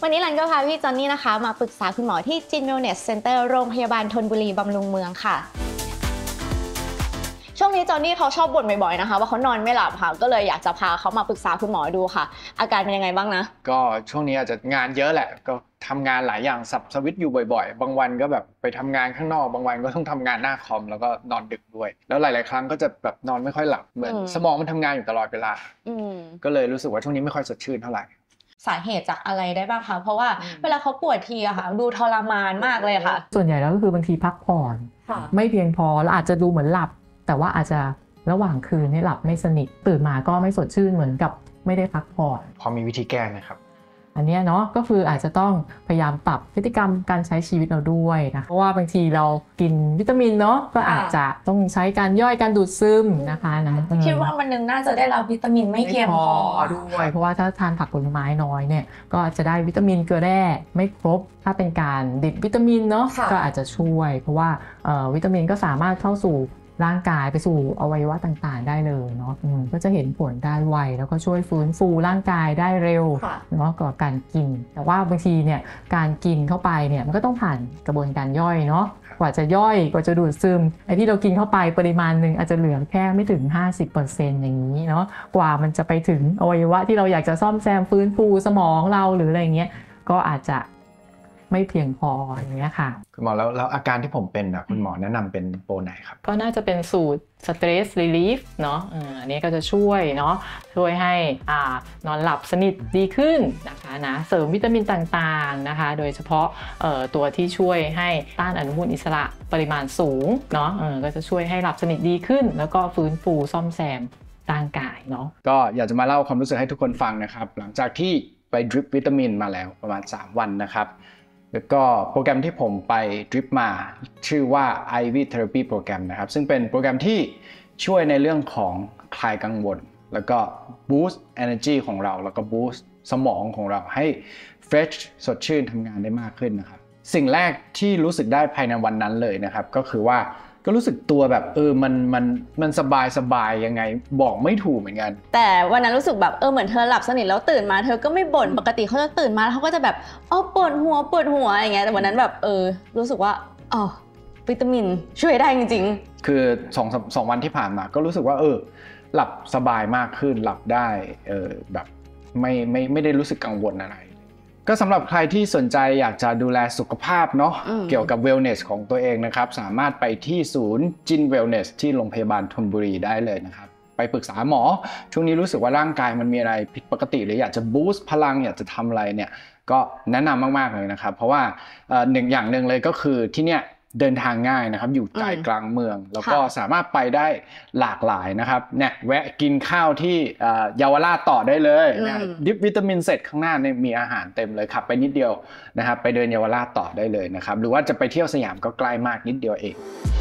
วันนี้รันก็พาพี่จอนนี่นะคะมาปรึกษาคุณหมอที่จิน Wellness Center โรงพยาบาลธนบุรีบำรุงเมืองค่ะช่วงนี้จอนนี่เขาชอบบ่นบ่อยๆนะคะว่าเขานอนไม่หลับค่ะก็เลยอยากจะพาเขามาปรึกษาคุณหมอดูค่ะอาการเป็นยังไงบ้างนะก็ช่วงนี้อาจจะงานเยอะแหละก็ทำงานหลายอย่างสับสวิตช์อยู่บ่อยๆบางวันก็แบบไปทำงานข้างนอกบางวันก็ต้องทำงานหน้าคอมแล้วก็นอนดึกด้วยแล้วหลายๆครั้งก็จะแบบนอนไม่ค่อยหลับเหมือนสมองมันทำงานอยู่ตลอดเวลาก็เลยรู้สึกว่าช่วงนี้ไม่ค่อยสดชื่นเท่าไหร่สาเหตุจากอะไรได้บ้างคะเพราะว่าเวลาเขาปวดทีอะค่ะดูทรมานมากเลยค่ะส่วนใหญ่แล้วก็คือบางทีพักผ่อนไม่เพียงพอแล้วอาจจะดูเหมือนหลับแต่ว่าอาจจะระหว่างคืนนี่หลับไม่สนิทตื่นมาก็ไม่สดชื่นเหมือนกับไม่ได้พักผ่อนพอมีวิธีแก้ไหมครับอันนี้เนาะก็คืออาจจะต้องพยายามปรับพฤติกรรมการใช้ชีวิตเราด้วยนะเพราะว่าบางทีเรากินวิตามินเนาะก็อาจจะต้องใช้การย่อยการดูดซึมนะคะนะคิดว่าวันนึงน่าจะได้รับวิตามินไม่เพียงพอด้วยเพราะว่าถ้าทานผักผลไม้น้อยเนี่ยก็จะได้วิตามินเกลือแร่ไม่ครบถ้าเป็นการดิบวิตามินเนาะก็อาจจะช่วยเพราะว่าวิตามินก็สามารถเข้าสู่ร่างกายไปสู่อวัยวะต่างๆได้เลยเนาะก็จะเห็นผลได้ไวแล้วก็ช่วยฟื้นฟูร่างกายได้เร็วเนาะกับการกินแต่ว่าบางทีเนี่ยการกินเข้าไปเนี่ยมันก็ต้องผ่านกระบวนการย่อยเนาะกว่าจะย่อยกว่าจะดูดซึมไอ้ที่เรากินเข้าไปปริมาณนึงอาจจะเหลือแค่ไม่ถึง 50% อย่างนี้เนาะกว่ามันจะไปถึงอวัยวะที่เราอยากจะซ่อมแซมฟื้นฟูสมองเราหรืออะไรเงี้ยก็อาจจะไม่เพียงพออย่างเงี้ยค่ะคุณหมอแล้วอาการที่ผมเป็นอ่ะคุณหมอแนะนำเป็นโปรไหนครับก็น่าจะเป็นสูตร Stress Relief เนาะอันนี้ก็จะช่วยเนาะช่วยให้นอนหลับสนิทดีขึ้นนะคะนะเสริมวิตามินต่างๆนะคะโดยเฉพาะตัวที่ช่วยให้ต้านอนุมูลอิสระปริมาณสูงเนาะก็จะช่วยให้หลับสนิทดีขึ้นแล้วก็ฟื้นฟูซ่อมแซมร่างกายเนาะก็อยากจะมาเล่าความรู้สึกให้ทุกคนฟังนะครับหลังจากที่ไปดริปวิตามินมาแล้วประมาณ3 วันนะครับแล้วก็โปรแกรมที่ผมไปดริปมาชื่อว่า IV Therapy Program นะครับซึ่งเป็นโปรแกรมที่ช่วยในเรื่องของคลายกังวลแล้วก็ boost energy ของเราแล้วก็ boost สมองของเราให้ fresh สดชื่นทำงานได้มากขึ้นนะครับสิ่งแรกที่รู้สึกได้ภายในวันนั้นเลยนะครับก็คือว่าก็รู้สึกตัวแบบมันสบายยังไงบอกไม่ถูกเหมือนกันแต่วันนั้นรู้สึกแบบเหมือนเธอหลับสนิทแล้วตื่นมาเธอก็ไม่บ่นปกติเขาจะตื่นมาแล้วเขาก็จะแบบปวดหัวอย่างเงี้ยแต่วันนั้นแบบรู้สึกว่าวิตามินช่วยได้จริงๆคือ2 วันที่ผ่านมาก็รู้สึกว่าหลับสบายมากขึ้นหลับได้แบบไม่ได้รู้สึกกังวลอะไรก็สำหรับใครที่สนใจอยากจะดูแลสุขภาพเนาะเกี่ยวกับ wellness ของตัวเองนะครับสามารถไปที่ศูนย์จิน wellness ที่โรงพยาบาลธนบุรีได้เลยนะครับไปปรึกษาหมอช่วงนี้รู้สึกว่าร่างกายมันมีอะไรผิดปกติหรืออยากจะบูสต์พลังอยากจะทำอะไรเนี่ยก็แนะนำมากๆเลยนะครับเพราะว่าอย่างหนึ่งเลยก็คือที่เนี่ยเดินทางง่ายนะครับอยู่ใจกลางเมืองแล้วก็สามารถไปได้หลากหลายนะครับเนี่ยแวะกินข้าวที่เยาวราชต่อได้เลยนะดิปวิตามินเสร็จข้างหน้าเนี่ยมีอาหารเต็มเลยขับไปนิดเดียวนะครับไปเดินเยาวราชต่อได้เลยนะครับหรือว่าจะไปเที่ยวสยามก็ใกล้มากนิดเดียวเอง